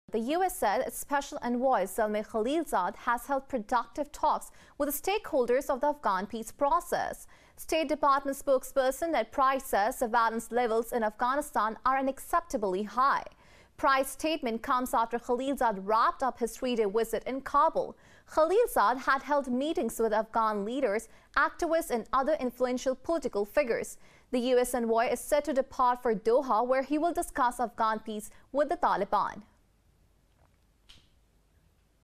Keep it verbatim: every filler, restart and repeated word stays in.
The U S said its special envoy Zalmay Khalilzad has held productive talks with the stakeholders of the Afghan peace process. State Department spokesperson Ned Price says surveillance levels in Afghanistan are unacceptably high. Price's statement comes after Khalilzad wrapped up his three-day visit in Kabul. Khalilzad had held meetings with Afghan leaders, activists and other influential political figures. The U S envoy is set to depart for Doha, where he will discuss Afghan peace with the Taliban.